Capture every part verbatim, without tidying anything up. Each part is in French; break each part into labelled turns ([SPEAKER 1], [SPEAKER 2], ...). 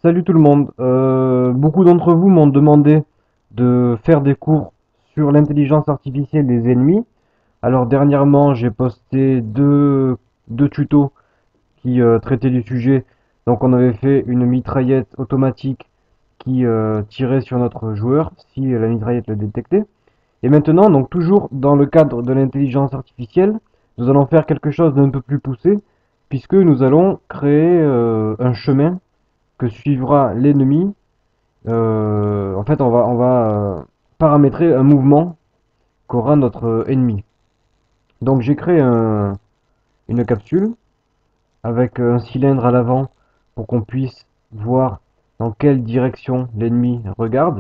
[SPEAKER 1] Salut tout le monde. Euh, beaucoup d'entre vous m'ont demandé de faire des cours sur l'intelligence artificielle des ennemis. Alors dernièrement, j'ai posté deux, deux tutos qui euh, traitaient du sujet. Donc on avait fait une mitraillette automatique qui euh, tirait sur notre joueur si la mitraillette le détectait. Et maintenant, donc toujours dans le cadre de l'intelligence artificielle, nous allons faire quelque chose d'un peu plus poussé, puisque nous allons créer euh, un chemin que suivra l'ennemi. Euh, en fait, on va, on va euh, paramétrer un mouvement qu'aura notre ennemi. Donc j'ai créé un- une capsule avec un cylindre à l'avant pour qu'on puisse voir dans quelle direction l'ennemi regarde.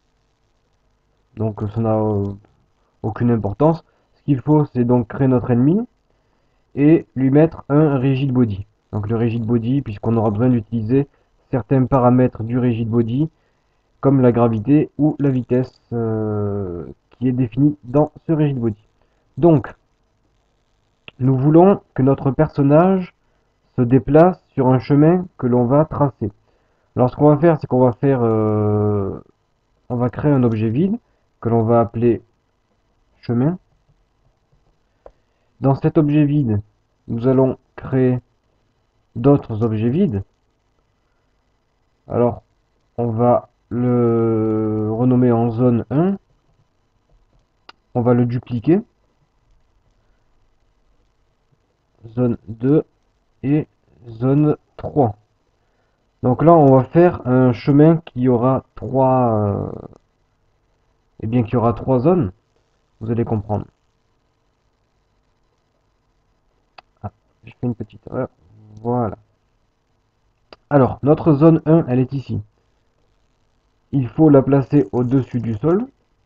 [SPEAKER 1] Donc ça n'a euh, aucune importance. Ce qu'il faut, c'est donc créer notre ennemi et lui mettre un rigid body. Donc le rigid body, puisqu'on aura besoin d'utiliser certains paramètres du rigid body, comme la gravité ou la vitesse euh, qui est définie dans ce rigid body. Donc, nous voulons que notre personnage se déplace sur un chemin que l'on va tracer. Alors, ce qu'on va faire, c'est qu'on va faire, euh, on va créer un objet vide que l'on va appeler chemin. Dans cet objet vide, nous allons créer d'autres objets vides. Alors, on va le renommer en zone un. On va le dupliquer. Zone deux et zone trois. Donc là, on va faire un chemin qui aura trois, euh, eh bien, qui aura trois zones. Vous allez comprendre. Ah, je fais une petite erreur. Voilà. Alors, notre zone un, elle est ici. Il faut la placer au-dessus du sol.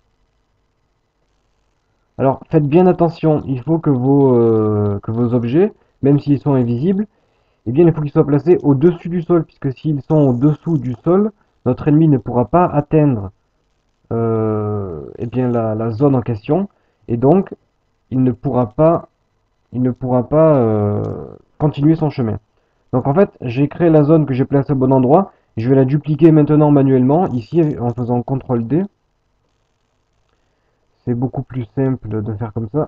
[SPEAKER 1] Alors, faites bien attention. Il faut que vos, euh, que vos objets, même s'ils sont invisibles, eh bien, il faut qu'ils soient placés au-dessus du sol, puisque s'ils sont au-dessous du sol, notre ennemi ne pourra pas atteindre euh, eh bien, la, la zone en question, et donc il ne pourra pas, il ne pourra pas euh, continuer son chemin. Donc en fait, j'ai créé la zone que j'ai placée au bon endroit. Je vais la dupliquer maintenant manuellement, ici en faisant contrôle D. C'est beaucoup plus simple de faire comme ça,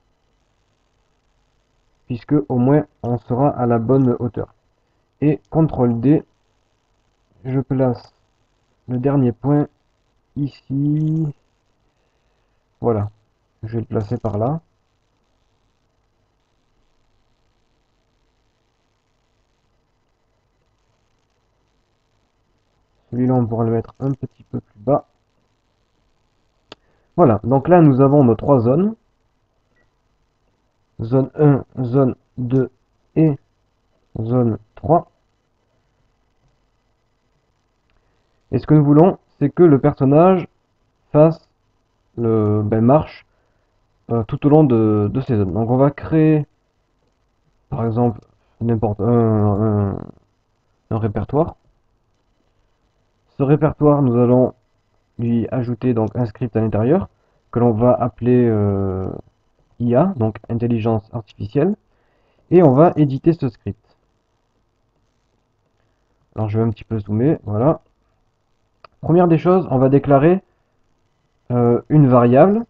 [SPEAKER 1] puisque au moins on sera à la bonne hauteur. Et contrôle D, je place le dernier point ici. Voilà, je vais le placer par là. Celui-là, on pourra le mettre un petit peu plus bas. Voilà, donc là, nous avons nos trois zones. Zone un, zone deux et zone trois. Et ce que nous voulons, c'est que le personnage fasse le ben, marche euh, tout au long de, de ces zones. Donc on va créer, par exemple, n'importe un, un, un répertoire. Ce répertoire, nous allons lui ajouter donc un script à l'intérieur que l'on va appeler euh, I A, donc intelligence artificielle, et on va éditer ce script. Alors je vais un petit peu zoomer, voilà. Première des choses, on va déclarer euh, une variable.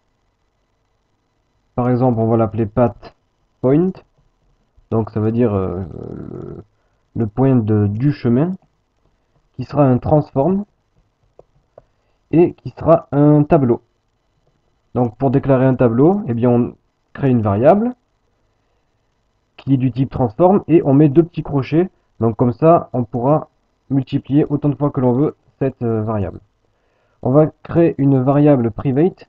[SPEAKER 1] Par exemple, on va l'appeler pathPoint. Donc ça veut dire euh, le, le point de, du chemin, qui sera un transform et qui sera un tableau. Donc pour déclarer un tableau, eh bien on crée une variable qui est du type transform et on met deux petits crochets. Donc comme ça, on pourra multiplier autant de fois que l'on veut cette euh, variable. On va créer une variable private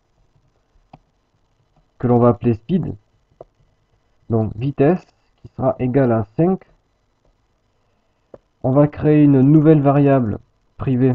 [SPEAKER 1] que l'on va appeler speed. Donc vitesse qui sera égale à cinq. On va créer une nouvelle variable privée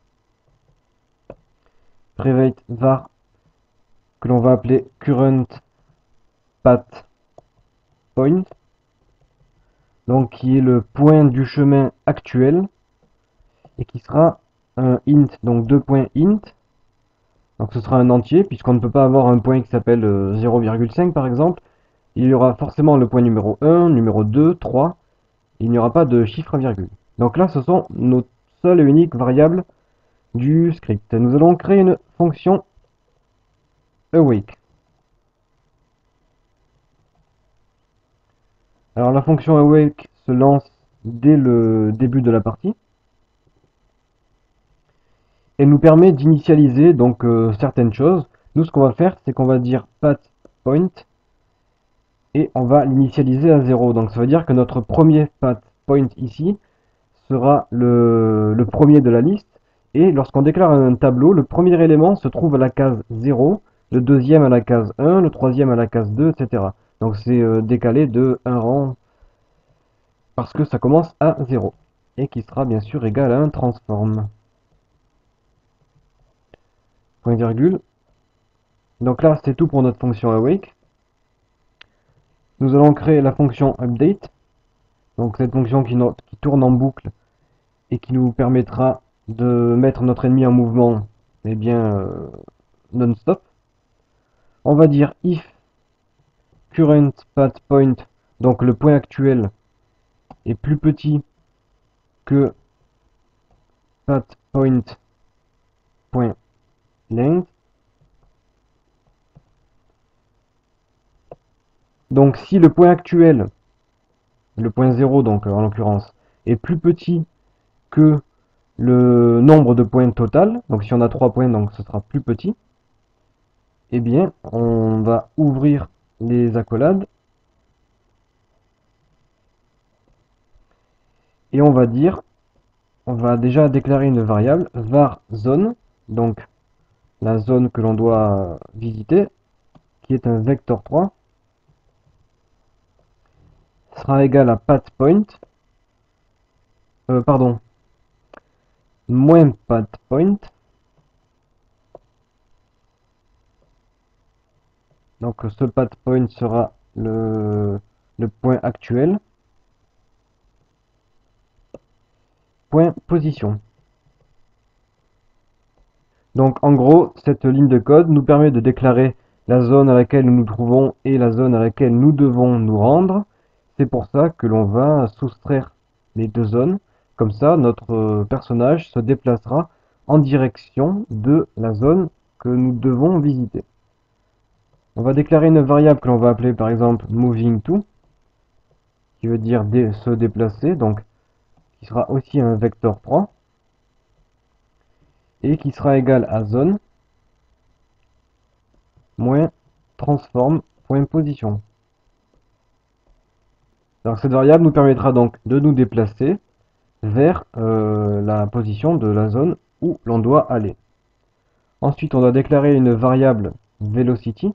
[SPEAKER 1] private var que l'on va appeler current path point, donc qui est le point du chemin actuel et qui sera un int, donc deux points int. Donc ce sera un entier puisqu'on ne peut pas avoir un point qui s'appelle euh, zéro virgule cinq par exemple. Il y aura forcément le point numéro un, numéro deux, trois. Il n'y aura pas de chiffre à virgule. Donc là, ce sont nos seules et uniques variables du script. Nous allons créer une fonction awake. Alors la fonction awake se lance dès le début de la partie. Elle nous permet d'initialiser donc euh, certaines choses. Nous, ce qu'on va faire, c'est qu'on va dire path point et on va l'initialiser à zéro. Donc ça veut dire que notre premier path point ici sera le, le premier de la liste. Et lorsqu'on déclare un tableau, le premier élément se trouve à la case zéro, le deuxième à la case un, le troisième à la case deux, et cetera. Donc c'est euh, décalé de un rang parce que ça commence à zéro. Et qui sera bien sûr égal à un transform. Point virgule. Donc là, c'est tout pour notre fonction awake. Nous allons créer la fonction update. Donc cette fonction qui, no qui tourne en boucle et qui nous permettra de mettre notre ennemi en mouvement, eh bien, euh, non-stop. On va dire if current path point, donc le point actuel, est plus petit que path point point length. Donc si le point actuel, le point zéro donc en l'occurrence, est plus petit que le nombre de points total, donc si on a trois points, donc ce sera plus petit, eh bien on va ouvrir les accolades et on va dire, on va déjà déclarer une variable var zone, donc la zone que l'on doit visiter, qui est un vecteur trois, sera égal à path point, euh, pardon, moins path point, donc ce path point sera le, le point actuel, point position. Donc en gros, cette ligne de code nous permet de déclarer la zone à laquelle nous nous trouvons et la zone à laquelle nous devons nous rendre. C'est pour ça que l'on va soustraire les deux zones. Comme ça, notre personnage se déplacera en direction de la zone que nous devons visiter. On va déclarer une variable que l'on va appeler par exemple moving to, qui veut dire dé se déplacer, donc qui sera aussi un vecteur trois, et qui sera égal à zone moins transform.position. Alors cette variable nous permettra donc de nous déplacer vers euh, la position de la zone où l'on doit aller. Ensuite, on doit déclarer une variable velocity.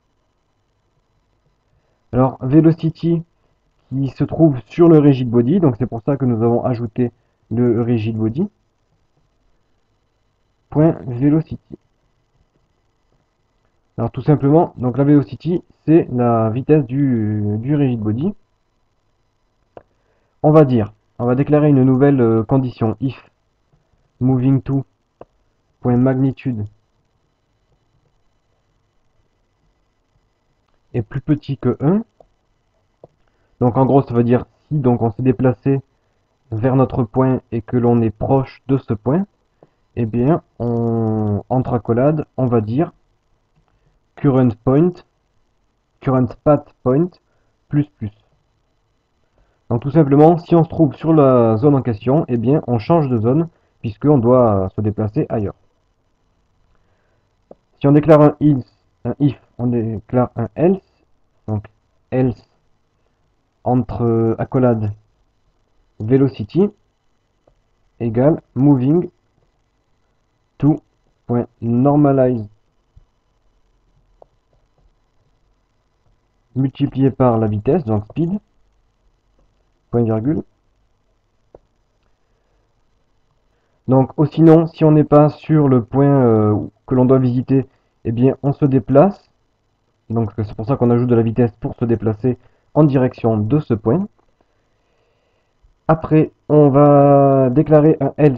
[SPEAKER 1] Alors velocity qui se trouve sur le rigid body, donc c'est pour ça que nous avons ajouté le rigid body. Point velocity. Alors tout simplement, donc la velocity, c'est la vitesse du, du rigid body. On va dire, on va déclarer une nouvelle euh, condition if moving to point magnitude est plus petit que un. Donc en gros, ça veut dire si donc on s'est déplacé vers notre point et que l'on est proche de ce point, eh bien, on, entre accolades, on va dire current point, current path point, plus plus. Donc tout simplement, si on se trouve sur la zone en question, eh bien, on change de zone, puisqu'on doit se déplacer ailleurs. Si on déclare un if, un if, on déclare un else, donc else entre accolades velocity égale moving to point normalize multiplié par la vitesse, donc speed, point virgule. Donc, ou sinon, si on n'est pas sur le point euh, que l'on doit visiter, eh bien, on se déplace. Donc, c'est pour ça qu'on ajoute de la vitesse pour se déplacer en direction de ce point. Après, on va déclarer un else.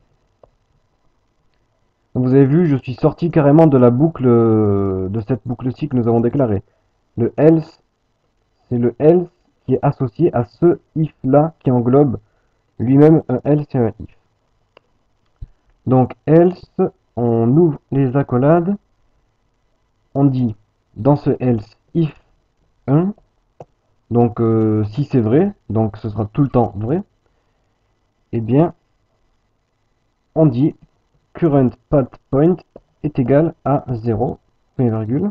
[SPEAKER 1] Vous avez vu, je suis sorti carrément de la boucle, de cette boucle-ci que nous avons déclarée. Le else, c'est le else qui est associé à ce if-là qui englobe lui-même un else et un if. Donc else, on ouvre les accolades, on dit dans ce else if un, donc euh, si c'est vrai, donc ce sera tout le temps vrai, et bien on dit current path point est égal à zéro, point virgule,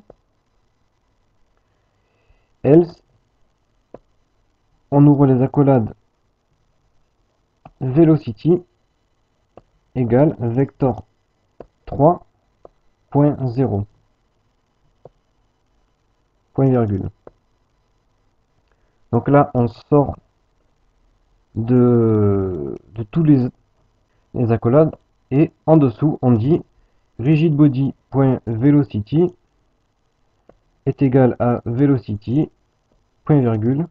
[SPEAKER 1] else, on ouvre les accolades velocity égale vector trois point zéro, point virgule. Donc là, on sort de, de tous les, les accolades et en dessous, on dit rigidbody.velocity est égal à velocity, point virgule,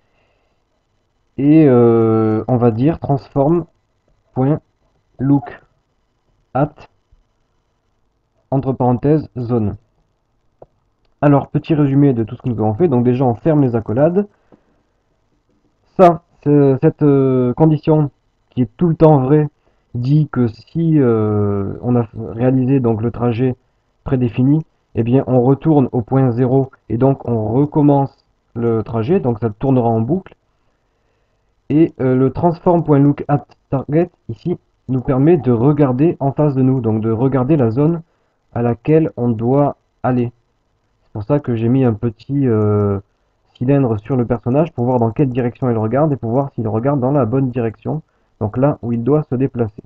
[SPEAKER 1] et euh, on va dire transform.look at entre parenthèses zone. Alors, petit résumé de tout ce que nous avons fait. Donc déjà, on ferme les accolades. Ça, cette euh, condition qui est tout le temps vraie dit que si euh, on a réalisé donc le trajet prédéfini, eh bien on retourne au point zéro et donc on recommence le trajet, donc ça tournera en boucle. Et euh, le transform.lookAtTarget ici nous permet de regarder en face de nous, donc de regarder la zone à laquelle on doit aller. C'est pour ça que j'ai mis un petit euh, cylindre sur le personnage pour voir dans quelle direction il regarde et pour voir s'il regarde dans la bonne direction, donc là où il doit se déplacer.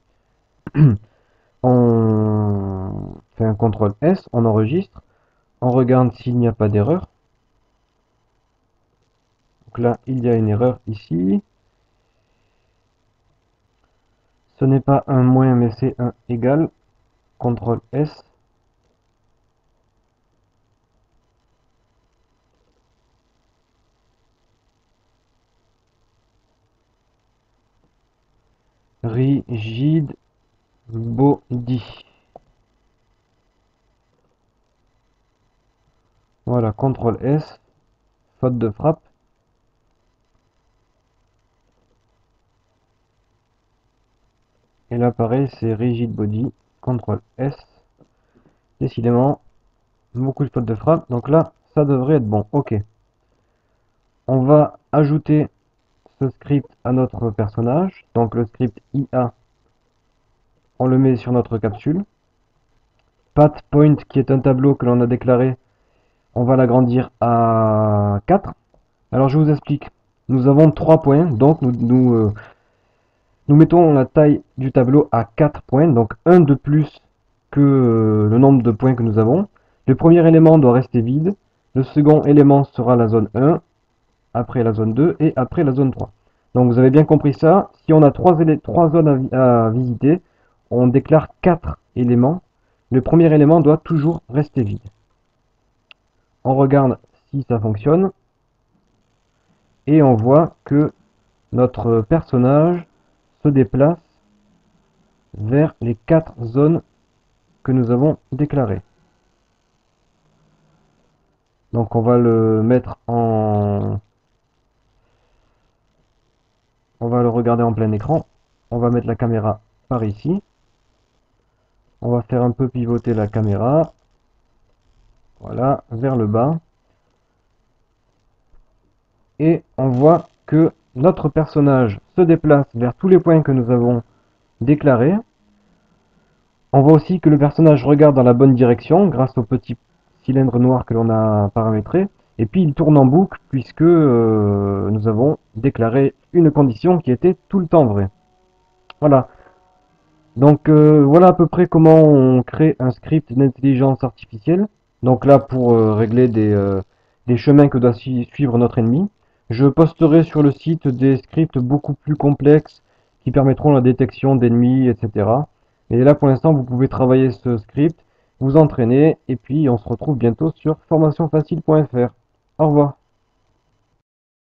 [SPEAKER 1] On fait un contrôle S, on enregistre, on regarde s'il n'y a pas d'erreur. Donc là, il y a une erreur ici. Ce n'est pas un moins, mais c'est un égal. contrôle S. Rigid body. Voilà, contrôle S. Faute de frappe. Et là, pareil, c'est rigid body. contrôle S. Décidément, beaucoup de fautes de frappe. Donc là, ça devrait être bon. Ok. On va ajouter ce script à notre personnage. Donc le script I A, on le met sur notre capsule. Path point, qui est un tableau que l'on a déclaré, on va l'agrandir à quatre. Alors je vous explique. Nous avons trois points, donc nous, nous, euh, nous mettons la taille du tableau à quatre points, donc un de plus que euh, le nombre de points que nous avons. Le premier élément doit rester vide. Le second élément sera la zone un, après la zone deux et après la zone trois. Donc vous avez bien compris ça. Si on a trois, trois zones à, à visiter, on déclare quatre éléments. Le premier élément doit toujours rester vide. On regarde si ça fonctionne. Et on voit que notre personnage se déplace vers les quatre zones que nous avons déclarées. Donc on va le mettre en... On va le regarder en plein écran. On va mettre la caméra par ici. On va faire un peu pivoter la caméra. Voilà, vers le bas. Et on voit que notre personnage se déplace vers tous les points que nous avons déclarés. On voit aussi que le personnage regarde dans la bonne direction grâce au petit cylindre noir que l'on a paramétré. Et puis il tourne en boucle puisque euh, nous avons déclaré une condition qui était tout le temps vraie. Voilà. Donc euh, voilà à peu près comment on crée un script d'intelligence artificielle. Donc là pour euh, régler des, euh, des chemins que doit suivre notre ennemi. Je posterai sur le site des scripts beaucoup plus complexes qui permettront la détection d'ennemis, et cetera. Et là pour l'instant vous pouvez travailler ce script, vous entraîner et puis on se retrouve bientôt sur formation facile point F R. Au revoir.